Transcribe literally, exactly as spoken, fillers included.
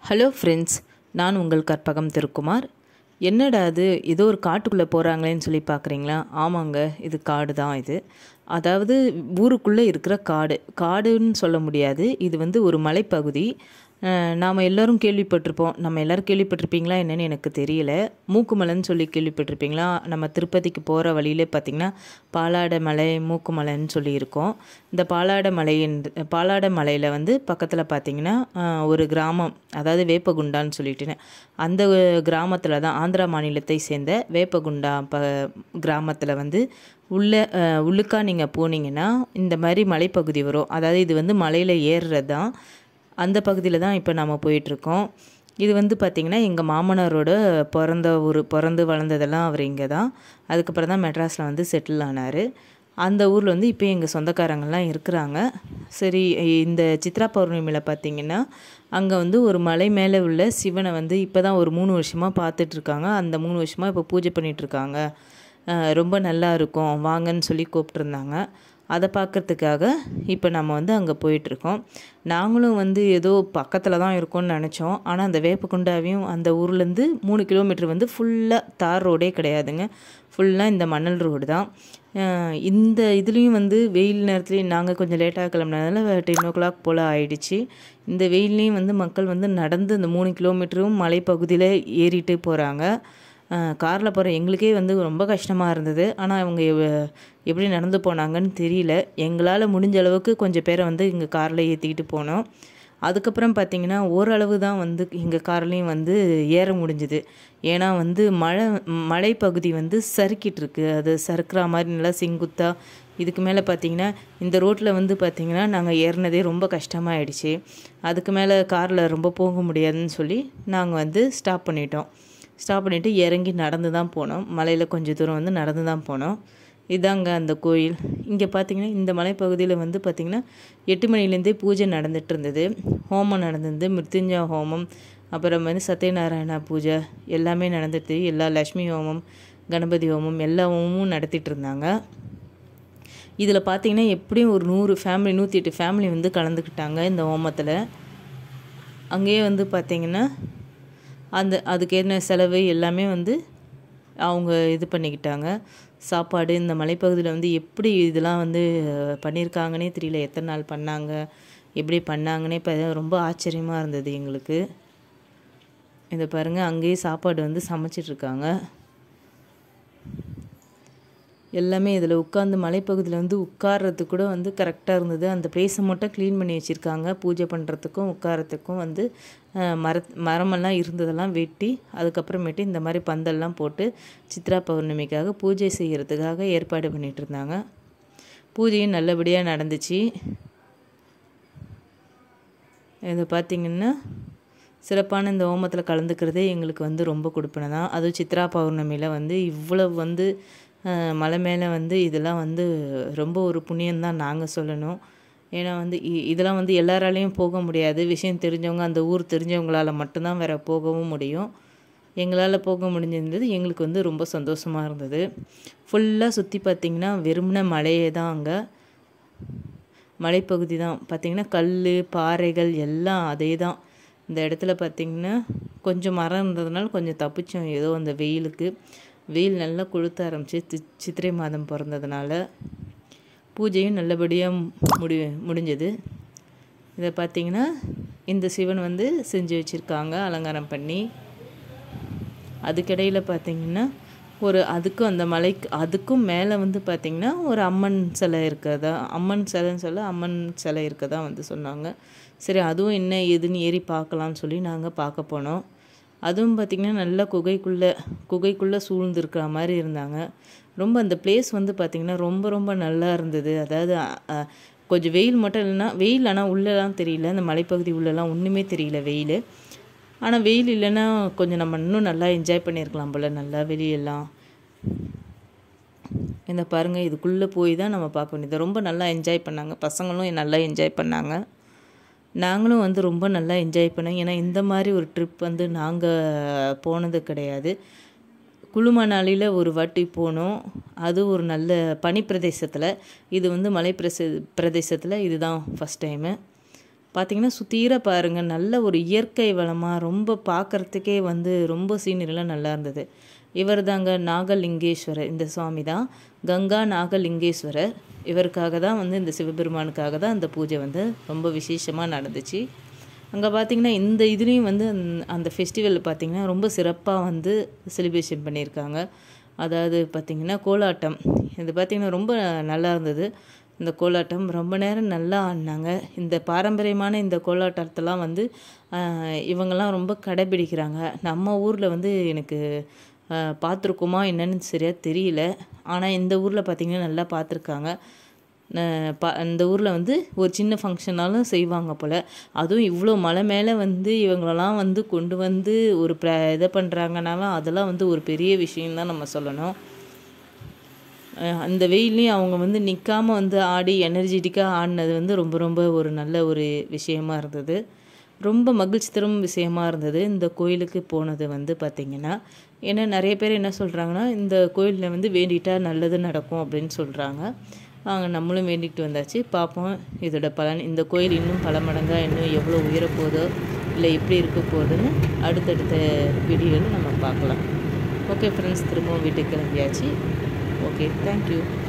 Hello friends, நான் உங்கள் கற்பகம் திருக்குமார். என்னடா அது ஏதோ ஒரு காட்டுக்குள்ளே போகிறாங்களேன்னு சொல்லி பார்க்குறீங்களா? ஆமாங்க, இது காடு தான். இது அதாவது ஊருக்குள்ளே இருக்கிற காடு. காடுன்னு சொல்ல முடியாது, இது வந்து ஒரு மலைப்பகுதி. நாம் எல்லோரும் கேள்விப்பட்டிருப்போம். நம்ம எல்லோரும் கேள்விப்பட்டிருப்பீங்களா என்னென்னு எனக்கு தெரியல. மூக்குமலைன்னு சொல்லி கேள்விப்பட்டிருப்பீங்களா? நம்ம திருப்பதிக்கு போகிற வழியிலே பார்த்திங்கன்னா பாலாட மலை, மூக்குமலைன்னு சொல்லி இருக்கோம். இந்த பாலாட மலை பாலாட மலையில் வந்து பக்கத்தில் பார்த்திங்கன்னா ஒரு கிராமம், அதாவது வேப்பகுண்டான்னு சொல்லிட்டுன்னு அந்த கிராமத்தில் தான், ஆந்திரா மாநிலத்தை சேர்ந்த வேப்பகுண்டா ப கிராமத்தில் வந்து உள்ள உள்ளுக்கா நீங்கள் போனீங்கன்னா இந்த மாதிரி மலைப்பகுதி வரும். அதாவது இது வந்து மலையில் ஏறுறது தான். அந்த பகுதியில் தான் இப்போ நம்ம போயிட்டுருக்கோம். இது வந்து பார்த்திங்கன்னா எங்கள் மாமனாரோட பிறந்த ஊர், பிறந்து வளர்ந்ததெல்லாம் அவர் இங்கே தான். அதுக்கப்புறம் தான் மெட்ராஸில் வந்து செட்டில் ஆனார். அந்த ஊரில் வந்து இப்போ எங்கள் சொந்தக்காரங்கள்லாம் இருக்கிறாங்க. சரி, இந்த சித்ரா பௌர்ணமியில் பார்த்திங்கன்னா அங்கே வந்து ஒரு மலை மேலே உள்ள சிவனை வந்து இப்போ தான் ஒரு மூணு வருஷமாக பார்த்துட்ருக்காங்க. அந்த மூணு வருஷமாக இப்போ பூஜை பண்ணிகிட்ருக்காங்க. ரொம்ப நல்லா இருக்கும், வாங்கன்னு சொல்லி கூப்பிட்ருந்தாங்க. அதை பார்க்குறதுக்காக இப்போ நம்ம வந்து அங்கே போயிட்டுருக்கோம். நாங்களும் வந்து ஏதோ பக்கத்தில் தான் இருக்கோம்னு நினச்சோம். ஆனால் அந்த வேப்பகுண்டாவையும் அந்த ஊர்லேருந்து மூணு கிலோமீட்டர் வந்து ஃபுல்லாக தார் ரோடே கிடையாதுங்க. ஃபுல்லாக இந்த மணல் ரோடு தான். இந்த இதுலேயும் வந்து வெயில் நேரத்துலேயும் நாங்கள் கொஞ்சம் லேட்டாக கிளம்புனதுனால டென் ஓ கிளாக் போல் ஆயிடுச்சு. இந்த வெயில்லையும் வந்து மக்கள் வந்து நடந்து இந்த மூணு கிலோமீட்டரும் மலைப்பகுதியில் ஏறிட்டு போகிறாங்க. காரில் போகிற எங்களுக்கே வந்து ரொம்ப கஷ்டமாக இருந்தது. ஆனால் அவங்க எப்படி நடந்து போனாங்கன்னு தெரியல. எங்களால் முடிஞ்ச அளவுக்கு கொஞ்சம் பேரை வந்து எங்கள் காரில் ஏற்றிக்கிட்டு போனோம். அதுக்கப்புறம் பார்த்திங்கன்னா ஓரளவு தான் வந்து எங்கள் கார்லேயும் வந்து ஏற முடிஞ்சுது. ஏன்னா வந்து மழை மலைப்பகுதி வந்து சறுக்கிட்டு இருக்கு. அது சறுக்கிற மாதிரி நல்லா செங்குத்தாக. இதுக்கு மேலே பார்த்திங்கன்னா இந்த ரோட்டில் வந்து பார்த்திங்கன்னா நாங்கள் ஏறினதே ரொம்ப கஷ்டமாயிடுச்சு. அதுக்கு மேலே காரில் ரொம்ப போக முடியாதுன்னு சொல்லி நாங்கள் வந்து ஸ்டாப் பண்ணிட்டோம். ஸ்டாப் பண்ணிவிட்டு இறங்கி நடந்து தான் போனோம். மலையில் கொஞ்சம் தூரம் வந்து நடந்து தான் போனோம். இதாங்க அந்த கோயில். இங்கே பார்த்திங்கன்னா இந்த மலைப்பகுதியில் வந்து பார்த்திங்கன்னா எட்டு மணிலேருந்தே பூஜை நடந்துகிட்டு இருந்தது. ஹோமம் நடந்தது, மிருத்யுஞ்சய ஹோமம், அப்புறம் வந்து சத்யநாராயணா பூஜை எல்லாமே நடந்துட்டு, எல்லா லக்ஷ்மி ஹோமம், கணபதி ஹோமம் எல்லா ஹோமமும் நடத்திட்டு இருந்தாங்க. இதில் பார்த்திங்கன்னா எப்படியும் ஒரு நூறு ஃபேமிலி நூற்றி எட்டு ஃபேமிலி வந்து கலந்துக்கிட்டாங்க இந்த ஹோமத்தில். அங்கேயே வந்து பார்த்திங்கன்னா அந்த அதுக்கு என்ன செலவு எல்லாமே வந்து அவங்க இது பண்ணிக்கிட்டாங்க. சாப்பாடு இந்த மலைப்பகுதியில் வந்து எப்படி இதெல்லாம் வந்து பண்ணியிருக்காங்கன்னே தெரியல. எத்தனை நாள் பண்ணாங்க, எப்படி பண்ணாங்கன்னே இப்போ ரொம்ப ஆச்சரியமாக இருந்தது எங்களுக்கு. இதை பாருங்கள், அங்கேயே சாப்பாடு வந்து சமைச்சிட்ருக்காங்க. எல்லாமே இதில் உட்காந்து மலைப்பகுதியில் வந்து உட்கார்றதுக்கு கூட வந்து கரெக்டாக இருந்தது. அந்த பிளேஸை மட்டும் க்ளீன் பண்ணி வச்சுருக்காங்க. பூஜை பண்ணுறதுக்கும் உட்காரத்துக்கும் வந்து மர மரமெல்லாம் இருந்ததெல்லாம் வெட்டி அதுக்கப்புறமேட்டு இந்த மாதிரி பந்தல்லாம் போட்டு சித்ரா பௌர்ணமிக்காக பூஜை செய்கிறதுக்காக ஏற்பாடு பண்ணிகிட்டு இருந்தாங்க. பூஜையும் நல்லபடியாக நடந்துச்சு. இதை பார்த்திங்கன்னா சிறப்பான இந்த ஹோமத்தில் கலந்துக்கிறதே எங்களுக்கு வந்து ரொம்ப கொடுப்பனை தான். அதுவும் சித்ரா பௌர்ணமியில் வந்து இவ்வளவு வந்து மலை மேலே வந்து இதெல்லாம் வந்து ரொம்ப ஒரு புண்ணியம்தான் நாங்கள் சொல்லணும். ஏன்னா வந்து இதெல்லாம் வந்து எல்லாராலையும் போக முடியாது. விஷயம் தெரிஞ்சவங்க, அந்த ஊர் தெரிஞ்சவங்களால் மட்டும்தான் வேறு போகவும் முடியும். எங்களால் போக முடிஞ்சிருந்தது. எங்களுக்கு வந்து ரொம்ப சந்தோஷமாக இருந்தது. ஃபுல்லாக சுற்றி பார்த்திங்கன்னா வெறும்ன மலையே தான். அங்கே மலைப்பகுதி தான் பார்த்திங்கன்னா, கல் பாறைகள் எல்லாம் அதே தான். இந்த இடத்துல பார்த்திங்கன்னா கொஞ்சம் மரம் இருந்ததுனால கொஞ்சம் தப்பிச்சோம் ஏதோ அந்த வெயிலுக்கு. வெயில் நல்லா கொளுத்த ஆரம்பிச்சு சித்திரை மாதம் பிறந்ததுனால. பூஜையும் நல்லபடியாக முடி முடிஞ்சது. இதை பார்த்திங்கன்னா இந்த சிவன் வந்து செஞ்சு வச்சுருக்காங்க அலங்காரம் பண்ணி. அதுக்கிடையில் பார்த்திங்கன்னா ஒரு அதுக்கும் அந்த மலைக்கு அதுக்கும் மேலே வந்து பார்த்திங்கன்னா ஒரு அம்மன் சிலை இருக்கதா, அம்மன் சிலைன்னு சொல்ல அம்மன் சிலை இருக்கதா வந்து சொன்னாங்க. சரி, அதுவும் என்ன ஏதுன்னு ஏறி பார்க்கலான்னு சொல்லி நாங்கள் பார்க்க போனோம். அதுவும் பார்த்திங்கன்னா நல்லா குகைக்குள்ளே குகைக்குள்ளே சூழ்ந்துருக்கிற மாதிரி இருந்தாங்க. ரொம்ப அந்த பிளேஸ் வந்து பார்த்திங்கன்னா ரொம்ப ரொம்ப நல்லா இருந்தது. அதாவது கொஞ்சம் வெயில் மட்டும் இல்லைன்னா வெயில், ஆனால் உள்ளெல்லாம் தெரியல. அந்த மலைப்பகுதி உள்ளெல்லாம் ஒன்றுமே தெரியல வெயில். ஆனால் வெயில் இல்லைன்னா கொஞ்சம் நம்ம இன்னும் நல்லா என்ஜாய் பண்ணியிருக்கலாம் போல், நல்லா வெளியெல்லாம். இந்த பாருங்கள், இதுக்குள்ளே போய் தான் நம்ம பார்க்க வேண்டியது. ரொம்ப நல்லா என்ஜாய் பண்ணாங்க பசங்களும், நல்லா என்ஜாய் பண்ணாங்க. நாங்களும் வந்து ரொம்ப நல்லா என்ஜாய் பண்ணோம். ஏன்னா இந்த மாதிரி ஒரு ட்ரிப் வந்து நாங்கள் போனது கிடையாது. குளு மணாலியில் ஒரு வாட்டி போனோம். அது ஒரு நல்ல பனி பிரதேசத்தில். இது வந்து மலை பிரச பிரதேசத்தில் இதுதான் ஃபஸ்ட் டைமு. பார்த்திங்கன்னா சுத்தீர பாருங்கள், நல்ல ஒரு இயற்கை வளமாக ரொம்ப பார்க்குறதுக்கே வந்து ரொம்ப சீனரிலாம் நல்லா இருந்தது. இவர் தாங்க நாகலிங்கேஸ்வரர். இந்த சுவாமி தான் கங்கா நாகலிங்கேஸ்வரர். இவருக்காக தான் வந்து இந்த சிவபெருமானுக்காக தான் இந்த பூஜை வந்து ரொம்ப விசேஷமாக நடந்துச்சு. அங்கே பார்த்திங்கன்னா இந்த இதுலேயும் வந்து அந்த ஃபெஸ்டிவல் பார்த்திங்கன்னா ரொம்ப சிறப்பாக வந்து செலிப்ரேஷன் பண்ணியிருக்காங்க. அதாவது பார்த்திங்கன்னா கோலாட்டம், இது பார்த்திங்கன்னா ரொம்ப நல்லா இருந்தது. இந்த கோலாட்டம் ரொம்ப நேரம் நல்லா ஆடினாங்க. இந்த பாரம்பரியமான இந்த கோலாட்டத்தெல்லாம் வந்து இவங்கெல்லாம் ரொம்ப கடைபிடிக்கிறாங்க. நம்ம ஊரில் வந்து எனக்கு பார்த்துருக்கோமா என்னன்னு சரியாக தெரியல. ஆனால் இந்த ஊரில் பார்த்திங்கன்னா நல்லா பார்த்துருக்காங்க. பா இந்த ஊரில் வந்து ஒரு சின்ன ஃபங்க்ஷனாலும் செய்வாங்க போல். அதுவும் இவ்வளோ மலை மேலே வந்து இவங்களெல்லாம் வந்து கொண்டு வந்து ஒரு ப்ர இதை பண்ணுறாங்கனாலும் அதெல்லாம் வந்து ஒரு பெரிய விஷயம்தான் நம்ம சொல்லணும். அந்த வெயிலையும் அவங்க வந்து நிற்காமல் வந்து ஆடி எனர்ஜெட்டிக்காக ஆடினது வந்து ரொம்ப ரொம்ப ஒரு நல்ல ஒரு விஷயமா இருந்தது. ரொம்ப மகிழ்ச்சி தரும் விஷயமா இருந்தது இந்த கோயிலுக்கு போனது வந்து பார்த்திங்கன்னா. ஏன்னா நிறைய பேர் என்ன சொல்கிறாங்கன்னா, இந்த கோயிலில் வந்து வேண்டிட்டால் நல்லது நடக்கும் அப்படின்னு சொல்கிறாங்க. நாங்க நம்மளும் வேண்டிகிட்டு வந்தாச்சு. பார்ப்போம் இதோட பலன். இந்த கோயில் இன்னும் பல மடங்காக இன்னும் எவ்வளோ உயரப்போதோ இல்லை எப்படி இருக்க போகுதுன்னு அடுத்தடுத்த வீடியோவில் நம்ம பார்க்கலாம். ஓகே ஃப்ரெண்ட்ஸ், திரும்பவும் வீட்டுக்கு கிளம்பியாச்சு. Okay, thank you.